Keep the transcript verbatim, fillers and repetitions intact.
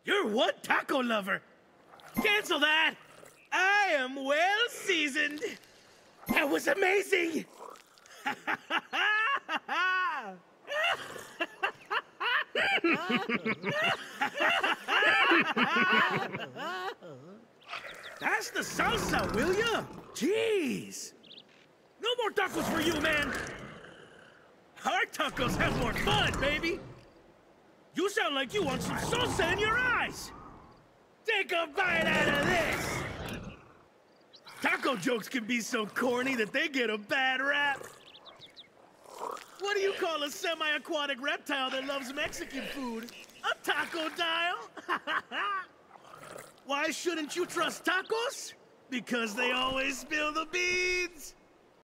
You're one taco lover. Cancel that. I am well seasoned. That was amazing. That's the salsa, will ya? Jeez. No more tacos for you, man. Our tacos have more fun, baby. You sound like you want some salsa in your eyes. Take a bite out of this. Taco jokes can be so corny that they get a bad rap. What do you call a semi-aquatic reptile that loves Mexican food? A taco-dial? Why shouldn't you trust tacos? Because they always spill the beans.